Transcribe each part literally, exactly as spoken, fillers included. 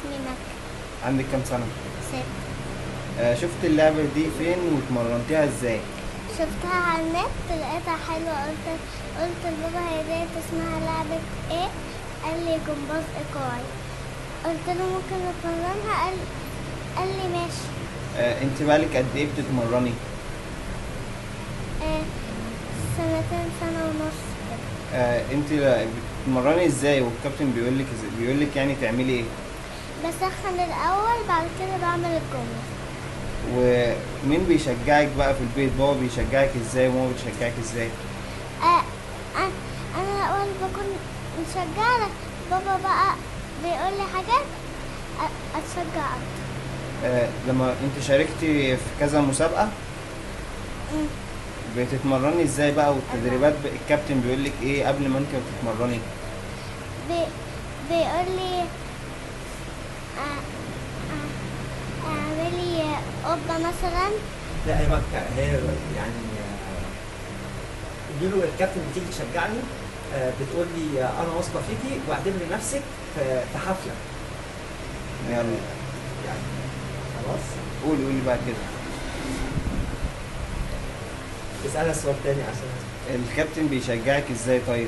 اسمي مكة. عندك كام سنة؟ ست. آه شفت اللعبة دي فين واتمرنتيها ازاي؟ شفتها على النت لقيتها حلوة، قلت قلت لبابا هي ديت اسمها لعبة ايه؟ قال لي جمباز ايقاعي. قلت له ممكن نتمرنها؟ قال قال لي ماشي. آه انت بقالك قد ايه بتتمرني؟ آه سنتين، سنة ونص كده. آه انت بتتمرني ازاي والكابتن بيقولك بيقولك يعني تعملي ايه؟ بسخن الأول، بعد كده بعمل الجملة. ومين بيشجعك بقى في البيت؟ بابا بيشجعك ازاي وماما بتشجعك ازاي؟ آه أنا أنا الأول بكون مشجعة، بابا بقى بيقول لي حاجات أ- أتشجع أكتر. آه لما انت شاركتي في كذا مسابقة مم. بتتمرني ازاي بقى؟ والتدريبات ب- الكابتن بيقولك ايه قبل ما انت بتتمرني؟ بي بيقول لي آه آه اعملي قبة مثلا. لا هي مكة هي يعني آه، قولي له الكابتن بتيجي تشجعني، آه، بتقول لي آه، انا واثقه فيكي واعتبري نفسك في في حفله. يلا يعني خلاص قولي قولي بقى كده. اسالها سؤال تاني عشان الكابتن بيشجعك ازاي طيب؟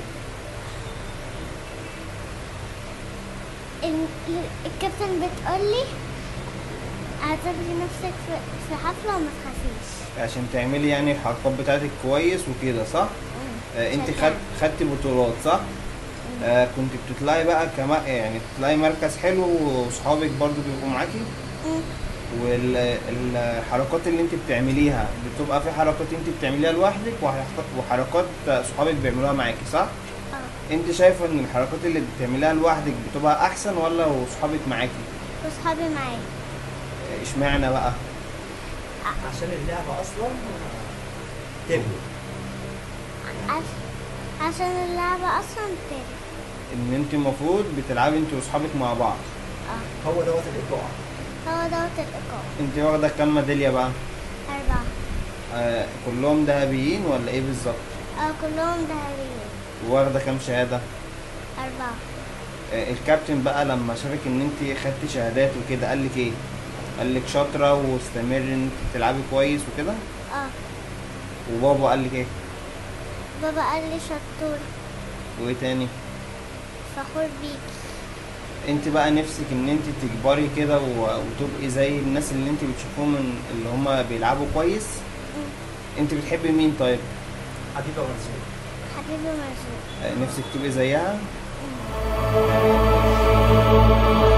ال- الكابتن بتقول لي اعتبري نفسك في في حفلة وما تخافيش. عشان تعملي يعني الحركات بتاعتك كويس وكده صح؟ مم. آه انت شجعني. خد خدتي بطولات صح؟ آه كنت بتطلعي بقى كما يعني بتطلعي مركز حلو وصحابك برضو بيبقوا معاكي؟ مم. والحركات اللي انت بتعمليها بتبقى في حركات انت بتعمليها لوحدك وحركات وحركات صحابك بيعملوها معاكي صح؟ اه، انت شايفه ان الحركات اللي بتعمليها لوحدك بتبقى احسن ولا وصحابك معاكي؟ وصحابي معايا. آه، اشمعنى بقى؟ عشان اللعبه اصلا آه، تبني عش... عشان اللعبة اصلا بتاعي. ان انت المفروض بتلعبي انت واصحابك مع بعض. اه، هو دوت الايقاع. هو دوت الإيقاع. انت واخده كام ميداليه بقى؟ أربعة. آه كلهم ذهبيين ولا ايه بالظبط؟ اه، كلهم ذهبيين. واخده كام شهاده؟ أربعة. آه الكابتن بقى لما شافك ان انت خدتي شهادات وكده قال لك ايه؟ قال لك شاطره واستمر ان انت تلعبي كويس وكده؟ اه، وبابا قال لك ايه؟ بابا قال لي شطور، وايه تاني؟ فخور بيكي. انت بقى نفسك ان انت تكبري كده و- وتبقي زي الناس اللي انت بتشوفوهم من- اللي هم بيلعبوا كويس؟ مم. انت بتحبي مين طيب؟ حبيبه مرزوق. حبيبي مرزوق. آه نفسك تبقي زيها؟ مم.